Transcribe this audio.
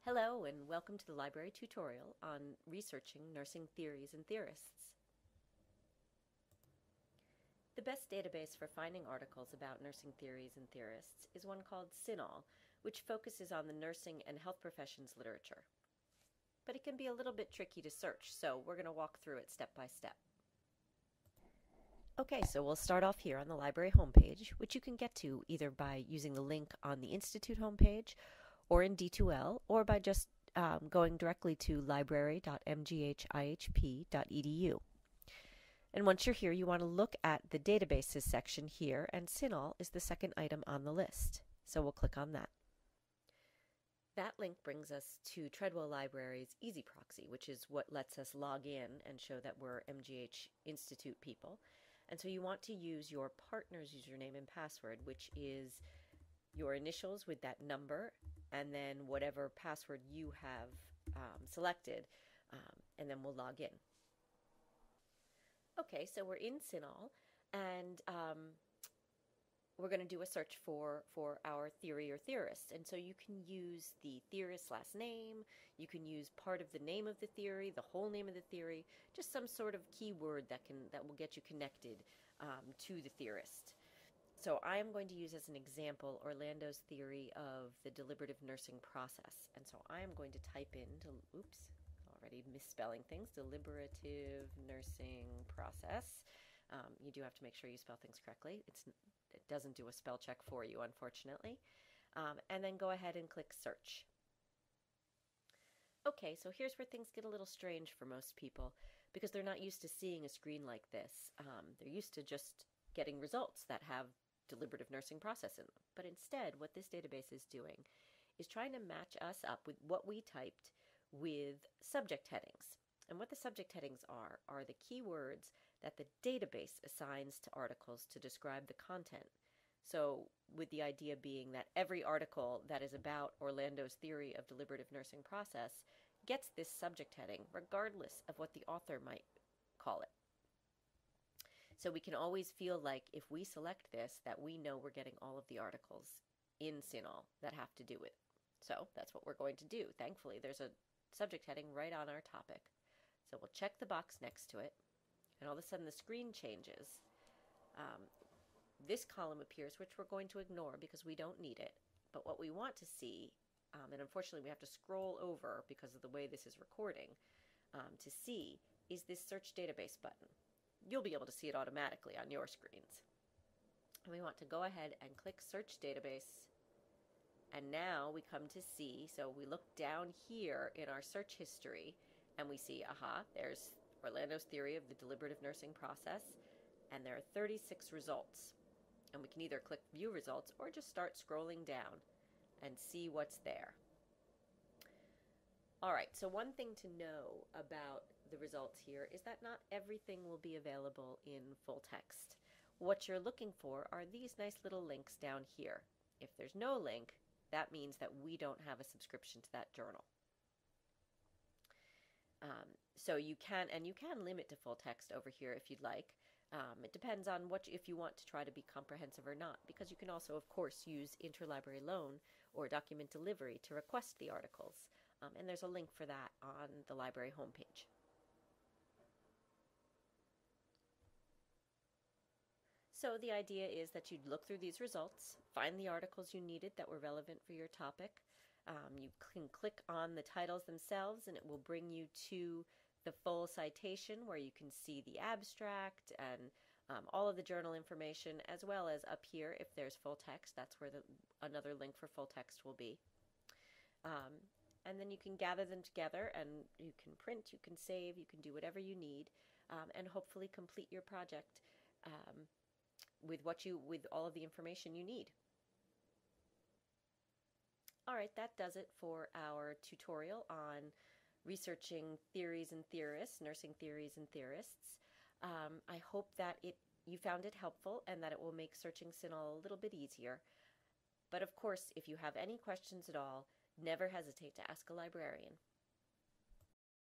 Hello and welcome to the library tutorial on researching nursing theories and theorists. The best database for finding articles about nursing theories and theorists is one called CINAHL, which focuses on the nursing and health professions literature. But it can be a little bit tricky to search, so we're going to walk through it step by step. Okay, so we'll start off here on the library homepage, which you can get to either by using the link on the Institute homepage or in D2L, or by just going directly to library.mghihp.edu. And once you're here, you want to look at the databases section here, and CINAHL is the second item on the list. So we'll click on that. That link brings us to Treadwell Library's Easy Proxy, which is what lets us log in and show that we're MGH Institute people. And so you want to use your partner's username and password, which is your initials with that number, and then whatever password you have selected, and then we'll log in. Okay, so we're in CINAHL, and we're going to do a search for our theory or theorist. And so you can use the theorist's last name, you can use part of the name of the theory, the whole name of the theory, just some sort of keyword that will get you connected to the theorist. So I am going to use as an example Orlando's theory of the deliberative nursing process. And so I am going to type in, already misspelling things, deliberative nursing process. You do have to make sure you spell things correctly. It doesn't do a spell check for you, unfortunately. And then go ahead and click search. Okay, so here's where things get a little strange for most people because they're not used to seeing a screen like this. They're used to just getting results that have deliberative nursing process in them. But instead, what this database is doing is trying to match us up with what we typed with subject headings. And what the subject headings are the keywords that the database assigns to articles to describe the content. So with the idea being that every article that is about Orlando's theory of deliberative nursing process gets this subject heading, regardless of what the author might call it. So we can always feel like if we select this, that we know we're getting all of the articles in CINAHL that have to do with it. So that's what we're going to do. Thankfully, there's a subject heading right on our topic. So we'll check the box next to it, and all of a sudden the screen changes. This column appears, which we're going to ignore because we don't need it. But what we want to see, and unfortunately we have to scroll over because of the way this is recording, to see is this search database button. You'll be able to see it automatically on your screens. And we want to go ahead and click Search Database. And now we come to see, so we look down here in our search history, and we see, there's Orlando's theory of the deliberative nursing process, and there are 36 results. And we can either click View Results or just start scrolling down and see what's there. All right, so one thing to know about the results here is that not everything will be available in full text. What you're looking for are these nice little links down here. If there's no link, that means that we don't have a subscription to that journal. So you can limit to full text over here if you'd like. It depends on if you want to try to be comprehensive or not, because you can also, of course, use interlibrary loan or document delivery to request the articles. And there's a link for that on the library homepage. So the idea is that you'd look through these results, find the articles you needed that were relevant for your topic. You can click on the titles themselves and it will bring you to the full citation where you can see the abstract and all of the journal information, as well as up here if there's full text. That's where another link for full text will be. And then you can gather them together and you can print, you can save, you can do whatever you need, and hopefully complete your project with all of the information you need. All right, that does it for our tutorial on researching theories and theorists, nursing theories and theorists. I hope that you found it helpful and that it will make searching CINAHL a little bit easier. But of course, if you have any questions at all, never hesitate to ask a librarian.